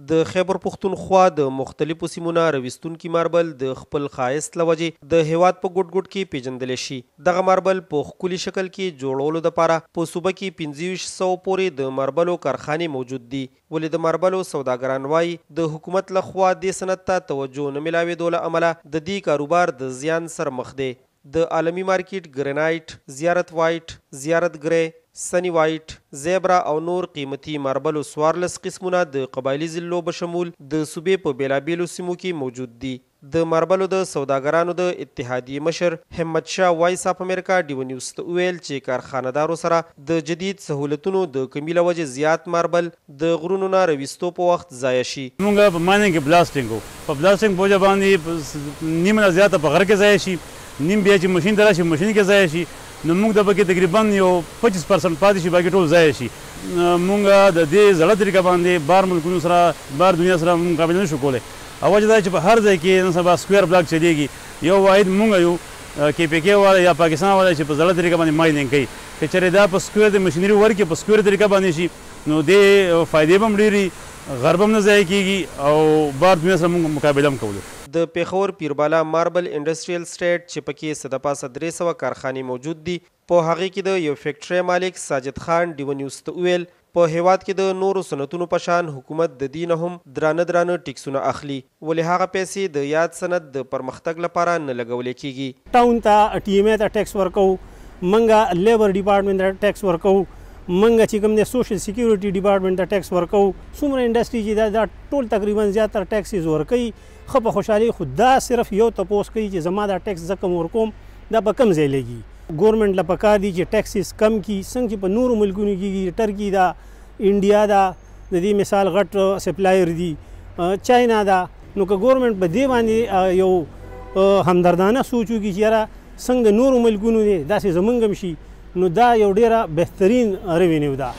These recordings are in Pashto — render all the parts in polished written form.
د خیبر پښتونخوا د مختلفو سیمو نه راویستونکي ماربل د خپل ښایست له وجې د هیواد په ګوټ ګوټ کې پیژندلی شي. دغه ماربل په ښکلي شکل کې جوړولو دپاره په صوبه کې 2500 پورې د ماربلو کارخانې موجود دي. ولې د ماربلو سوداګران وایي د حکومت لخوا دې صنعت ته توجه نه میلاوېدو له امله د دې کاروبار د زیان سره مخ دی. د عالمي مارکیټ ګرینایټ، زیارت وایټ، زیارت ګری، سنی وایټ، زیبرا او نور قیمتي ماربلو 14 قسمونه د قبایلي ضلعو بشمول د صوبې په بیلابیلو سیمو کې موجود دي. د ماربلو د سوداګرانو د اتحادیې مشر همت شاه وایس اف امریکا ډیو نیوز ته وویل چې کارخانهدارو سره د جدید سهولتونو د کمي له وجې زیات ماربل د غرونو نه راویستو په وخت ضایع شي. موږ په مایننګ کې بلاسټینګ وو، په بلاسټینګ په وجه باندې نیمه نه زیاته په غر کې ضایع شي، نیم بیا چې ماشین ته راشي ماشین کې ضایع شي، نو موږ د پکې تقریبا یو 25% پاتې شي، باقي ټول ضایع شي. موږ د دې زړه طریقه باندې بار ملکونو سره بار دنیا سره مقابله نشو کولی. او وجه دا چې په هر ځای کې نن سبا سکویر بلاک چلیږي، یو واحد موږ یو KPK والا یا پاکستان والا چې په زړه طریقه باندې مایننګ کوي. که چېرې دا په سکویر د مشینري ورکړي، په سکویر طریقه باندې شي، نو دې فایدې به هم ډېرې، غرب هم نه ضایع کېږي او بار دنیا سره موږ مقابله هم کولو. د پیښور پیربالا ماربل انډسټریل سټیټ چې پکې څه د پاسه 300 کارخانې موجود دي، په هغې کې د یو فیکټرۍ مالک ساجد خان ډیو نیوز ته وویل په هیواد کې د نورو صنعتونو په شان حکومت د دې نه هم درانه ټیکسونه اخلي، ولې هغه پیسې د یاد صنعت د پرمختګ لپاره نه لګولی کېږي. ټاون ته TMA ته ټیکس ورکوو، موږ لیبر ډپارټمنټ ته ټیکس ورکوو، موږ چې کوم دی سوشل سیکیورټي ډپارټمنټ ته ټیکس ورکوو. څومره انډسټري چې دا ټول تقریبا زیاتره ټیکسز ورکوي. ښه په خوشحالي خو دا صرف یو تپوس کوي چې زما دا ټیکس زه کوم ورکوم دا په کوم ځای لګي. ګورنمنټ له پکار دي چې ټیکسز کم کړي، څنګه چې په نورو ملکونو کېږي. ټرکي دا، انډیا دا، د دې مثال غټ سپلایر دي، چاینا دا. نو که ګورنمنټ په دې باندې یو همدردانه سوچ وکړي چې یاره څنګه نورو ملکونو دی داسې زمونږ هم شي، نو دا یو ډیره بهترین ریونیو ده.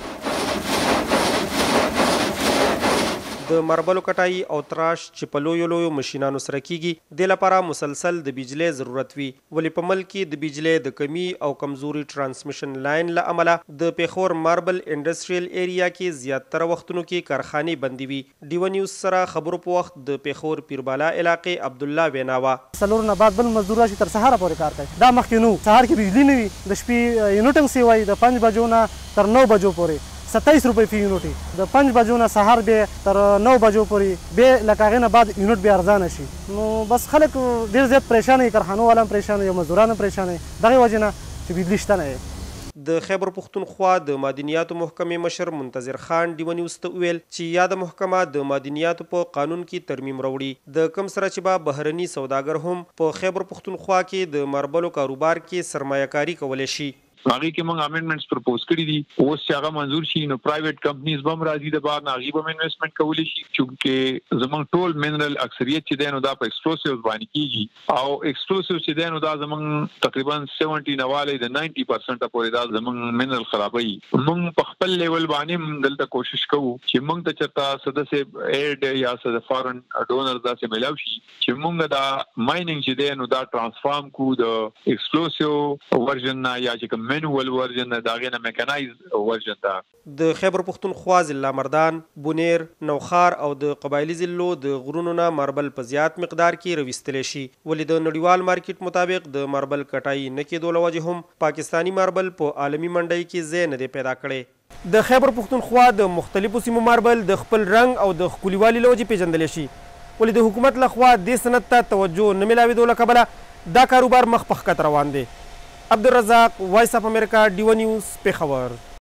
د ماربلو کټایي او تراش چې په لویو مشینانو سره کیږي، دې لپاره مسلسل د بجلی ضرورت وي. ولې په ملک کې د بجلی د کمی او کمزوري ترانسمیشن لاین له امله د پیښور ماربل انډسټریل ایریا کې زیاتره وختونو کې کارخانې بندي وي. ډیو نیوز سره خبرو په وخت د پیښور پیربالا علاقې عبدالله ویناوه 4 نه بعد بل مزدور راشي تر سهاره پورې کار کوي. دا مخکې نو سهار کې بجلی نه وي، د شپې یونټ هم سیوای د 5 بجو نه تر 9 بجو پورې 27 روپۍ فی یونټ، د 5 بجو نه سهار بیا تر 9 بجو پورې، بیا لکه هغې نه بعد یونټ بیا ارزانه شي. نو بس خلک ډېر زیات پریشانه وي، کارخانو والا هم پریشانه وي، مزدوران هم پریشانه وي، دغې وجې نه چې بجلي شته نه وي. د خیبر پښتونخوا د معدنیاتو محکمې مشر منتظر خان ډیو نیوز ته وویل چې یاده محکمه د معدنیاتو په قانون کې ترمیم راوړي، د کوم سره چې به بهرني سوداګر هم په خیبر پښتونخوا کې د ماربلو کاروبار کې سرمایه کاري کولی شي. هغه کې موږ امندمنټس پرپوز کړی دي، اوس چې هغه منظور شي نو پرایویټ کمپنیز به هم راځي د بهر نه، هغوی به هم انویسټمنټ کولی شي. چونکې زموږ ټول منرل اکثریت چې دی نو دا په ایکسپلوسیوز باندې کېږي، او ایکسپلوسیوز چې دی نو دا زموږ تقریبا 70 نه والی د 90% پورې دا زموږ منرل خرابوي. موږ په خپل لیول باندې دلته کوشش کوو چې موږ ته چېرته څه داسې ایډ یا څه د فارن ډونر داسې میلاو شي چې موږ دا مایننګ چې دی نو دا ټرانسفارم کو د ایکسپلوسیو ورژن نه، یا چې کوم مینوال ورژن د هغې نه میکانایز ورژن ده. د خیبر پښتونخوا ضلع مردان، بونیر، نوخار او د قبایلي ضلعو د غرونو نه ماربل په زیات مقدار کې راویستلی شي. ولې د نړیوال مارکیټ مطابق د ماربل کټایي نه کېدو له وجې هم پاکستاني ماربل په عالمي منډۍ کې ځای نه دی پیدا کړی. د خیبر پښتونخوا د مختلفو سیمو ماربل د خپل رنګ او د ښکلیوالي له وجې پیژندلی شي، ولې د حکومت لخوا دې صنعت ته توجه نه میلاوېدو له کبله دا کاروبار مخ په ښکته روان دی. عبدالرزاق، وایس اف امریکا، ډیو نیوز، پیښور.